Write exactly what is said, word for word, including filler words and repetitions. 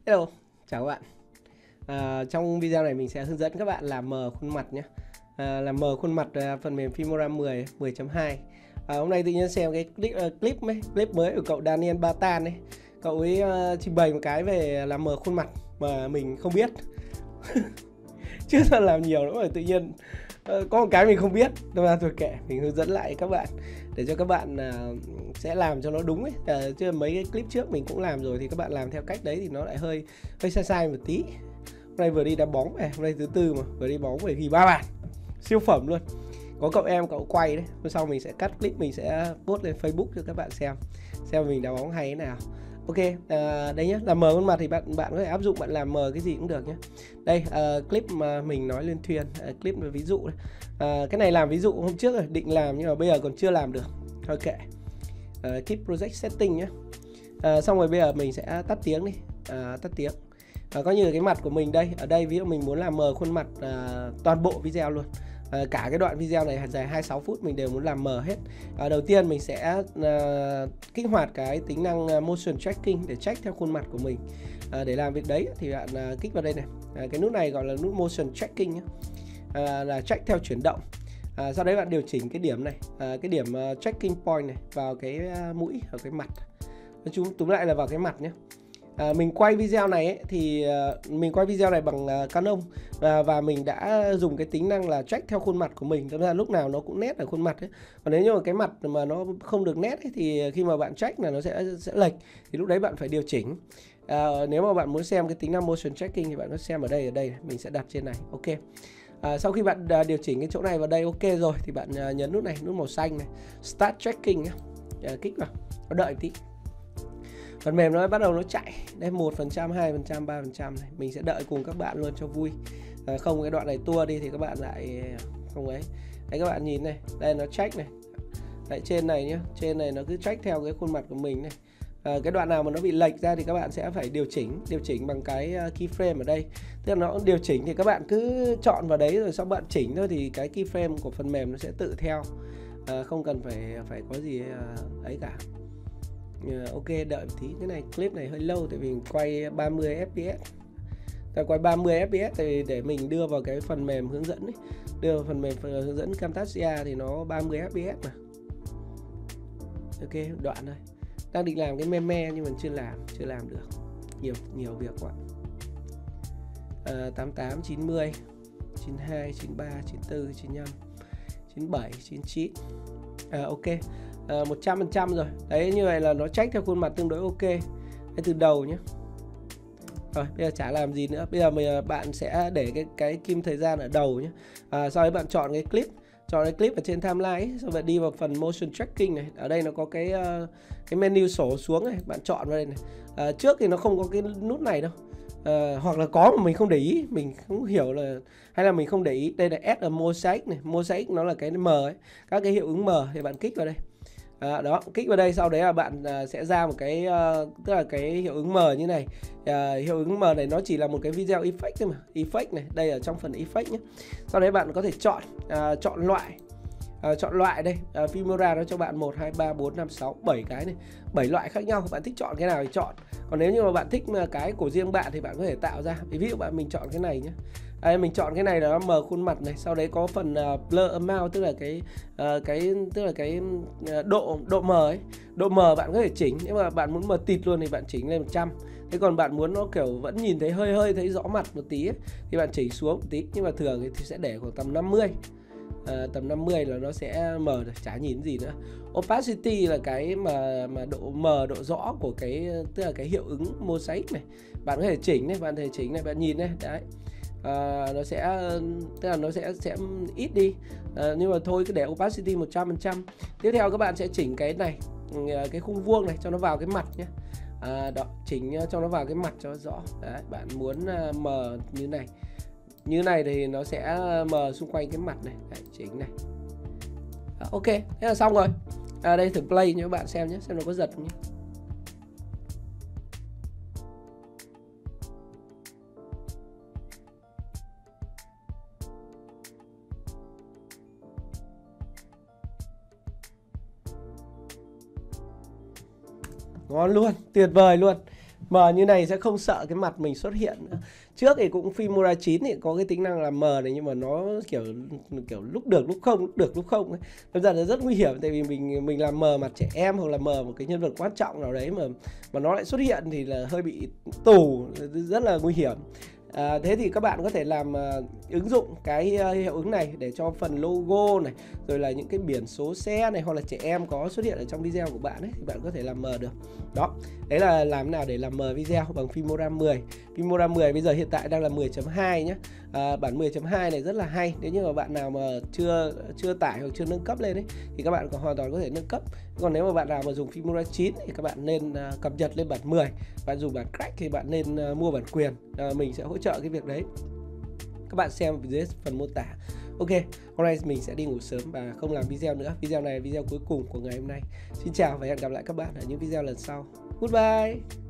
Hello, chào các bạn. À, trong video này mình sẽ hướng dẫn các bạn làm mờ khuôn mặt nhé. À, làm mờ khuôn mặt à, phần mềm Filmora mười mười chấm hai. À, hôm nay tự nhiên xem cái clip uh, clip mới clip mới của cậu Daniel Batan ấy. Cậu ấy uh, trình bày một cái về làm mờ khuôn mặt mà mình không biết. Chưa là làm nhiều nữa mà tự nhiên uh, có một cái mình không biết, nên là thôi kệ, mình hướng dẫn lại các bạn để cho các bạn uh, sẽ làm cho nó đúng ấy. Uh, chứ mấy cái clip trước mình cũng làm rồi thì các bạn làm theo cách đấy thì nó lại hơi hơi sai sai một tí. Hôm nay vừa đi đá bóng về, hôm nay thứ tư mà vừa đi bóng về ghi ba bàn, siêu phẩm luôn. Có cậu em cậu quay đấy, hôm sau mình sẽ cắt clip, mình sẽ post lên Facebook cho các bạn xem xem mình đá bóng hay thế nào. Ok, à, đây nhé, làm mờ khuôn mặt thì bạn bạn có thể áp dụng, bạn làm mờ cái gì cũng được nhé. Đây à, clip mà mình nói lên thuyền, à, clip là ví dụ đấy. À, cái này làm ví dụ hôm trước rồi định làm nhưng mà bây giờ còn chưa làm được, thôi kệ. À, keep project setting nhé. À, xong rồi bây giờ mình sẽ tắt tiếng đi, à, tắt tiếng. À, có như là cái mặt của mình đây, ở đây ví dụ mình muốn làm mờ khuôn mặt à, toàn bộ video luôn. À, cả cái đoạn video này dài hai mươi sáu phút mình đều muốn làm mờ hết. À, đầu tiên mình sẽ à, kích hoạt cái tính năng motion tracking để check theo khuôn mặt của mình. À, để làm việc đấy thì bạn à, kích vào đây này, à, cái nút này gọi là nút motion tracking nhé. À, là check theo chuyển động. À, sau đấy bạn điều chỉnh cái điểm này, à, cái điểm uh, tracking point này vào cái uh, mũi ở cái mặt. Nói chung túm lại là vào cái mặt nhé. À, mình quay video này ấy, thì uh, mình quay video này bằng uh, Canon và, và mình đã dùng cái tính năng là check theo khuôn mặt của mình, tức là lúc nào nó cũng nét ở khuôn mặt ấy. Còn nếu như mà cái mặt mà nó không được nét ấy, thì khi mà bạn check là nó sẽ sẽ lệch, thì lúc đấy bạn phải điều chỉnh. À, nếu mà bạn muốn xem cái tính năng motion tracking thì bạn có xem ở đây, ở đây mình sẽ đặt trên này. Ok. À, sau khi bạn uh, điều chỉnh cái chỗ này vào đây ok rồi thì bạn uh, nhấn nút này, nút màu xanh này, start tracking nhé. À, kích vào, nó đợi một tí. Phần mềm nó bắt đầu nó chạy. Đây một phần trăm, hai phần trăm, ba phần trăm này. Mình sẽ đợi cùng các bạn luôn cho vui. À, không cái đoạn này tua đi thì các bạn lại không ấy. Đấy các bạn nhìn này, đây nó check này. Đấy trên này nhá, trên này nó cứ check theo cái khuôn mặt của mình này. À, cái đoạn nào mà nó bị lệch ra thì các bạn sẽ phải điều chỉnh, điều chỉnh bằng cái keyframe ở đây. Tức là nó điều chỉnh thì các bạn cứ chọn vào đấy rồi sau bạn chỉnh thôi thì cái keyframe của phần mềm nó sẽ tự theo. À, không cần phải phải có gì ấy cả. Uh, ok, đợi một tí, cái này clip này hơi lâu tại vì mình quay ba mươi ép pê ét. Ta quay ba mươi ép pê ét thì để mình đưa vào cái phần mềm hướng dẫn ấy. Đưa vào phần mềm hướng dẫn Camtasia thì nó ba mươi ép pê ét mà. Ok, đoạn thôi. Đang định làm cái meme nhưng mà chưa làm, chưa làm được. Nhiều nhiều việc quá. À, tám tám, chín mươi, chín hai, chín ba, chín tư, chín lăm, chín bảy, chín chín. À, ok. À, một trăm phần trăm rồi. Đấy, như vậy là nó check theo khuôn mặt tương đối ok. Đấy, từ đầu nhé. Rồi, bây giờ chả làm gì nữa. Bây giờ mình, bạn sẽ để cái cái kim thời gian ở đầu nhé. À, sau đấy bạn chọn cái clip, chọn cái clip ở trên timeline ấy, xong rồi đi vào phần motion tracking này. Ở đây nó có cái uh, cái menu sổ xuống này, bạn chọn vào đây này. À, trước thì nó không có cái nút này đâu. À, hoặc là có mà mình không để ý, mình không hiểu là hay là mình không để ý. Đây là add a mosaic này, mosaic nó là cái mờ ấy, các cái hiệu ứng mờ thì bạn kích vào đây. À, đó, kích vào đây, sau đấy là bạn uh, sẽ ra một cái uh, tức là cái hiệu ứng mờ như này. Uh, hiệu ứng mờ này nó chỉ là một cái video effect thôi mà, effect này, đây ở trong phần effect nhé. Sau đấy bạn có thể chọn uh, chọn loại, uh, chọn loại đây. Uh, Filmora nó cho bạn một, hai, ba, bốn, năm, sáu, bảy cái này, bảy loại khác nhau. Bạn thích chọn cái nào thì chọn. Còn nếu như mà bạn thích cái của riêng bạn thì bạn có thể tạo ra. Ví dụ bạn mình chọn cái này nhé. Đây, mình chọn cái này là nó mờ khuôn mặt này, sau đấy có phần uh, blur amount, tức là cái uh, cái tức là cái uh, độ độ mờ ấy. Độ mờ bạn có thể chỉnh, nếu mà bạn muốn mờ tịt luôn thì bạn chỉnh lên một trăm. Thế còn bạn muốn nó kiểu vẫn nhìn thấy hơi hơi thấy rõ mặt một tí ấy, thì bạn chỉnh xuống một tí, nhưng mà thường thì sẽ để khoảng tầm năm mươi. À, tầm năm mươi là nó sẽ mờ rồi, chả nhìn gì nữa. Opacity là cái mà mà độ mờ, độ rõ của cái, tức là cái hiệu ứng mosaic này. Bạn có thể chỉnh này, bạn có thể chỉnh này, bạn nhìn này, đấy. À, nó sẽ tức là nó sẽ sẽ ít đi, à, nhưng mà thôi cứ để opacity một trăm phần trăm. Tiếp theo các bạn sẽ chỉnh cái này, cái khung vuông này cho nó vào cái mặt nhé. À, đó, chỉnh cho nó vào cái mặt cho nó rõ. Đấy, bạn muốn uh, mờ như này, như này thì nó sẽ mờ xung quanh cái mặt này. Đấy, chỉnh này. À, ok, thế là xong rồi. À, đây thử play cho các bạn xem nhé, xem nó có giật không nhé. Ngon luôn, tuyệt vời luôn. mờ như này sẽ không sợ cái mặt mình xuất hiện nữa. Trước thì cũng Filmora chín thì có cái tính năng là mờ này, nhưng mà nó kiểu kiểu lúc được lúc không, lúc được lúc không ấy. Bây giờ nó rất nguy hiểm, tại vì mình mình làm mờ mặt trẻ em hoặc là mờ một cái nhân vật quan trọng nào đấy mà mà nó lại xuất hiện thì là hơi bị tù, rất là nguy hiểm. À, thế thì các bạn có thể làm uh, ứng dụng cái uh, hiệu ứng này để cho phần logo này, rồi là những cái biển số xe này, hoặc là trẻ em có xuất hiện ở trong video của bạn ấy, thì bạn có thể làm mờ được. Đó, đấy là làm nào để làm mờ video bằng Filmora mười. Filmora mười bây giờ hiện tại đang là mười chấm hai nhé. À, bản mười chấm hai này rất là hay. Nếu như mà bạn nào mà chưa chưa tải hoặc chưa nâng cấp lên ấy, thì các bạn còn hoàn toàn có thể nâng cấp. Còn nếu mà bạn nào mà dùng Filmora chín thì các bạn nên uh, cập nhật lên bản mười. Bạn dùng bản crack thì bạn nên uh, mua bản quyền. Uh, mình sẽ hỗ trợ cái việc đấy. Các bạn xem dưới phần mô tả. Ok, hôm nay mình sẽ đi ngủ sớm và không làm video nữa. Video này là video cuối cùng của ngày hôm nay. Xin chào và hẹn gặp lại các bạn ở những video lần sau. Goodbye.